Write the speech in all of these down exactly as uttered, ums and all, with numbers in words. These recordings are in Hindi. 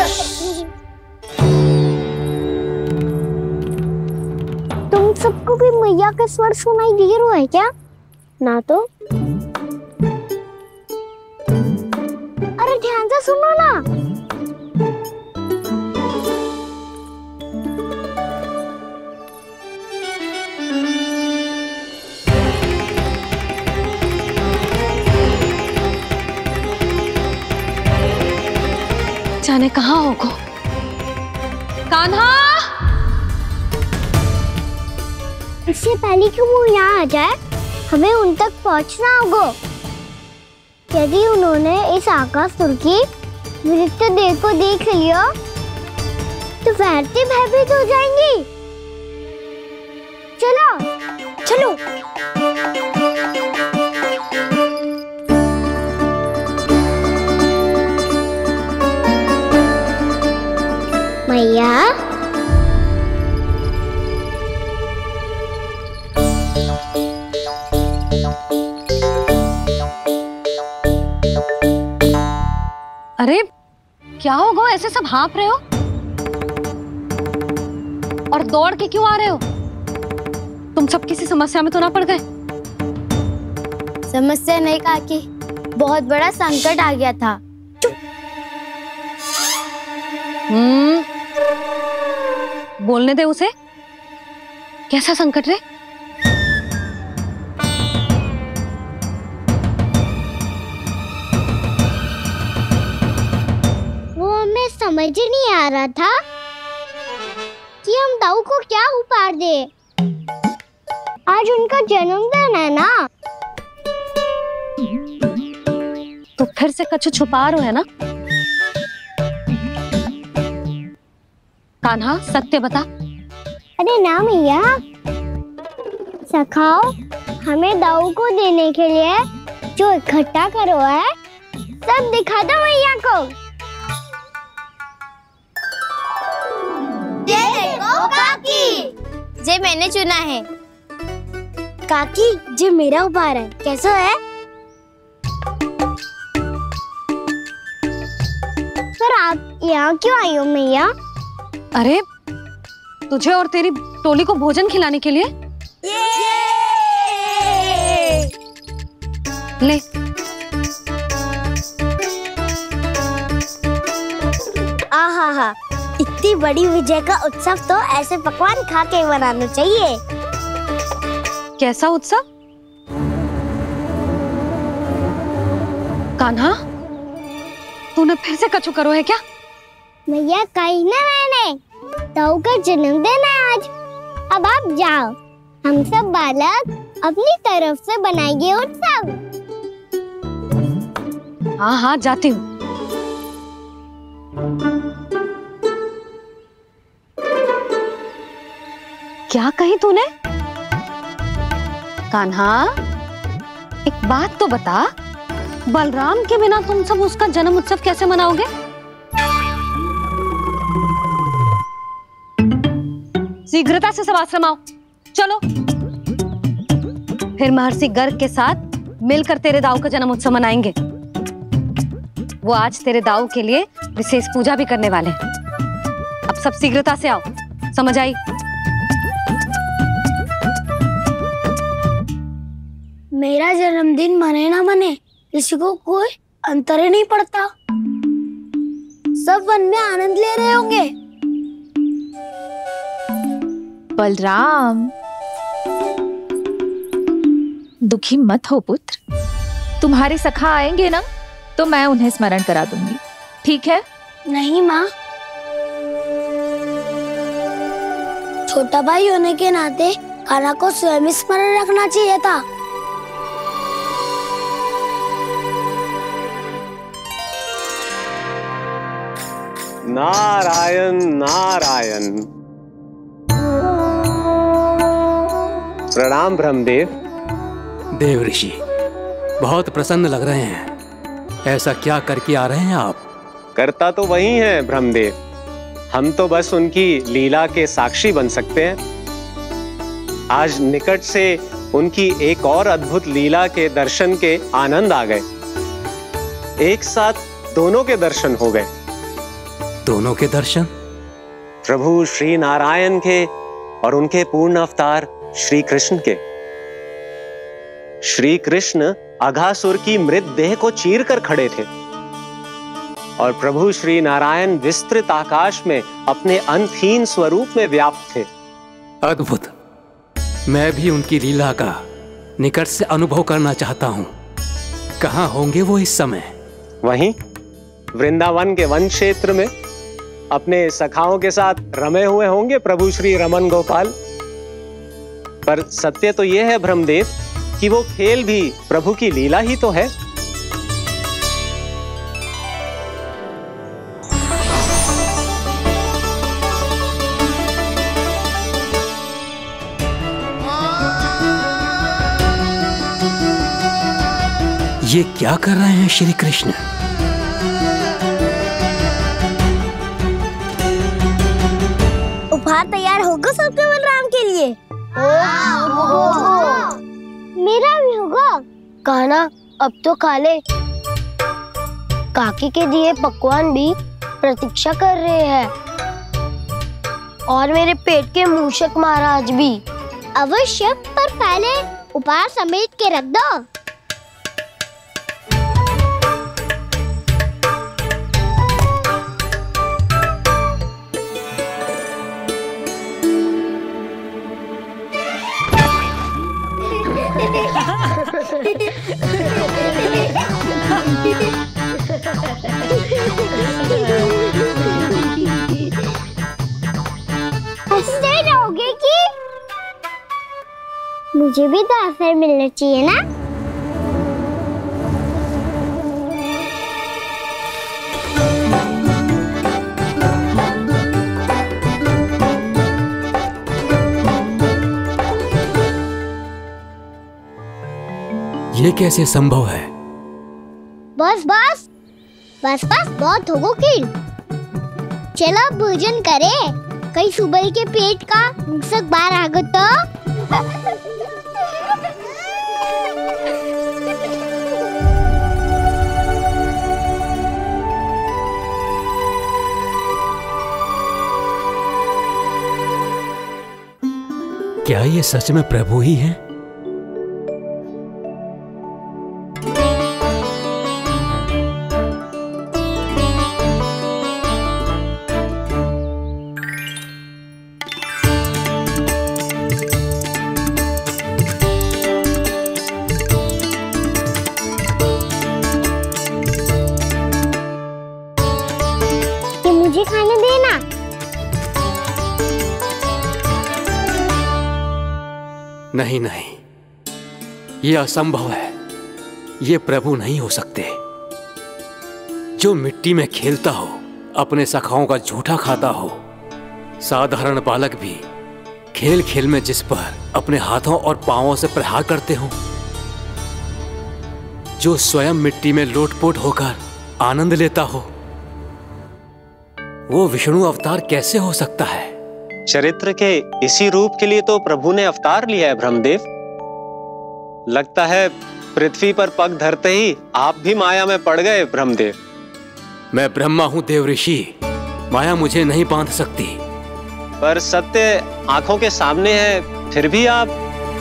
तुम सबको भी मैया का स्वर सुनाई दे रहा है क्या? ना तो। अरे ध्यान से सुनो ना। जाने कहाँ होगो? कान्हा! इससे पहले कि वो यहाँ आ जाए, हमें उन तक पहुँचना होगा। यदि उन्होंने इस आकाशुर की विचित्र देह को देख लिया, तो वैसे भयभीत हो जाएंगी। चलो, चलो। मैया, अरे क्या होगा? ऐसे सब हाँफ रहे हो और दौड़ के क्यों आ रहे हो? तुम सब किसी समस्या में तो ना पड़ गए? समस्या नहीं काकी, बहुत बड़ा संकट आ गया था। हम्म, बोलने दे उसे। कैसा संकट रे? वो हमें समझ ही नहीं आ रहा था कि हम दाऊ को क्या उपहार दे। आज उनका जन्मदिन है ना। तो फिर से कछु छुपा रहे हो है ना? कान्हा सत्य बता। अरे ना मैया, सखाओ हमें दाऊ को देने के लिए जो इकट्ठा करो है, सब दिखा दो मैया को। ये देखो काकी, जे मैंने चुना है। काकी, जे मेरा उपहार है, कैसा है? पर आप यहाँ क्यों आई हो मैया? अरे तुझे और तेरी टोली को भोजन खिलाने के लिए। ले। आहा हा, इतनी बड़ी विजय का उत्सव तो ऐसे पकवान खा के मनाना चाहिए। कैसा उत्सव? कान्हा, तूने फिर से कछु करो है क्या? मैया कही ना मैंने, दाऊ का जन्मदिन है आज। अब आप जाओ, हम सब बालक अपनी तरफ से बनाएंगे उत्सव। हाँ हाँ जाती हूँ। क्या कही तूने? कान्हा, एक बात तो बता, बलराम के बिना तुम सब उसका जन्म उत्सव कैसे मनाओगे? शीघ्रता से सब आश्रम आओ, चलो। फिर महर्षि गर्ग के साथ मिलकर तेरे दाऊ का जन्म उत्सव मनाएंगे। वो आज तेरे दाऊ के लिए विशेष पूजा भी करने वाले हैं। अब सब शीघ्रता से आओ, समझ आई? मेरा जन्मदिन मने ना मने, किसी को कोई अंतर ही नहीं पड़ता। सब वन में आनंद ले रहे होंगे। बलराम, दुखी मत हो पुत्र। तुम्हारे सखा आएंगे ना, तो मैं उन्हें स्मरण करा दूंगी, ठीक है? नहीं माँ, छोटा भाई होने के नाते कान्हा को स्वयं स्मरण रखना चाहिए था। नारायण नारायण। प्रणाम ब्रह्मदेव। देव ऋषि, बहुत प्रसन्न लग रहे हैं। ऐसा क्या करके आ रहे हैं आप? करता तो वही है ब्रह्मदेव, हम तो बस उनकी लीला के साक्षी बन सकते हैं। आज निकट से उनकी एक और अद्भुत लीला के दर्शन के आनंद आ गए। एक साथ दोनों के दर्शन हो गए। दोनों के दर्शन? प्रभु श्री नारायण के और उनके पूर्ण अवतार श्री कृष्ण के। श्री कृष्ण अघासुर की मृत देह को चीर कर खड़े थे और प्रभु श्री नारायण विस्तृत आकाश में अपने अंतहीन स्वरूप में व्याप्त थे। अद्भुत। मैं भी उनकी लीला का निकट से अनुभव करना चाहता हूँ। कहाँ होंगे वो इस समय? वहीं वृंदावन के वन क्षेत्र में अपने सखाओं के साथ रमे हुए होंगे प्रभु श्री रमन गोपाल। पर सत्य तो यह है ब्रह्मदेव कि वो खेल भी प्रभु की लीला ही तो है। ये क्या कर रहे हैं श्री कृष्ण? उपहार तैयार होगा सबके बलराम के लिए? मेरा भी होगा। कहना अब तो खा ले। काकी के दिए पकवान भी प्रतीक्षा कर रहे हैं और मेरे पेट के मूषक महाराज भी। अवश्य, पर पहले उपहार समेट के रख दो। हंसते रहोगे कि? मुझे भी तो अवसर मिलना चाहिए ना। ये कैसे संभव है? बस बस बस बस बहुत होगो किल। चलो भोजन करे। कई सुबह के पेट का मूषक बाहर आ गो तो। क्या ये सच में प्रभु ही हैं? मुझे खाने देना। नहीं नहीं, ये असंभव है। ये प्रभु नहीं हो सकते। जो मिट्टी में खेलता हो, अपने सखाओं का झूठा खाता हो, साधारण बालक भी खेल खेल में जिस पर अपने हाथों और पांवों से प्रहार करते हो, जो स्वयं मिट्टी में लोटपोट होकर आनंद लेता हो, वो विष्णु अवतार कैसे हो सकता है? चरित्र के इसी रूप के लिए तो प्रभु ने अवतार लिया है ब्रह्मदेव। लगता है पृथ्वी पर पग धरते ही आप भी माया में पड़ गए ब्रह्मदेव। मैं ब्रह्मा हूं देव ऋषि, माया मुझे नहीं बांध सकती। पर सत्य आंखों के सामने है, फिर भी आप।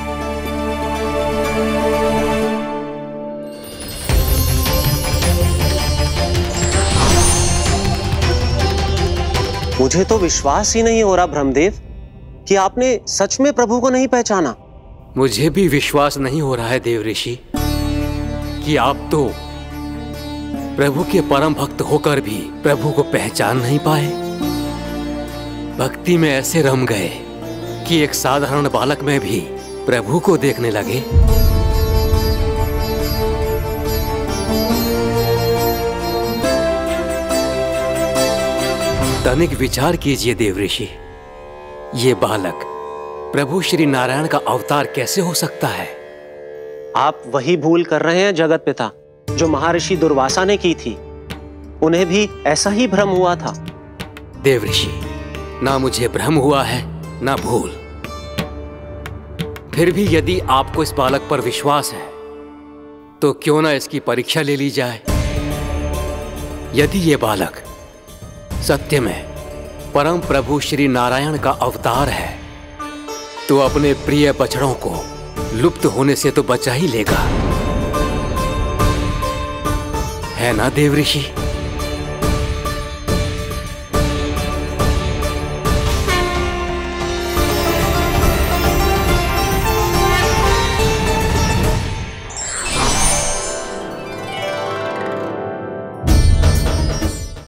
मुझे तो विश्वास ही नहीं हो रहा ब्रह्मदेव कि आपने सच में प्रभु को नहीं पहचाना। मुझे भी विश्वास नहीं हो रहा है देव ऋषि कि आप तो प्रभु के परम भक्त होकर भी प्रभु को पहचान नहीं पाए। भक्ति में ऐसे रम गए कि एक साधारण बालक में भी प्रभु को देखने लगे। तनिक विचार कीजिए देव ऋषि, ये बालक प्रभु श्री नारायण का अवतार कैसे हो सकता है? आप वही भूल कर रहे हैं जगत पिता, जो महर्षि दुर्वासा ने की थी। उन्हें भी ऐसा ही भ्रम हुआ था। देव ऋषि, ना मुझे भ्रम हुआ है ना भूल। फिर भी यदि आपको इस बालक पर विश्वास है तो क्यों ना इसकी परीक्षा ले ली जाए। यदि ये बालक सत्य में परम प्रभु श्री नारायण का अवतार है, तो अपने प्रिय बछड़ों को लुप्त होने से तो बचा ही लेगा, है ना देव ऋषि?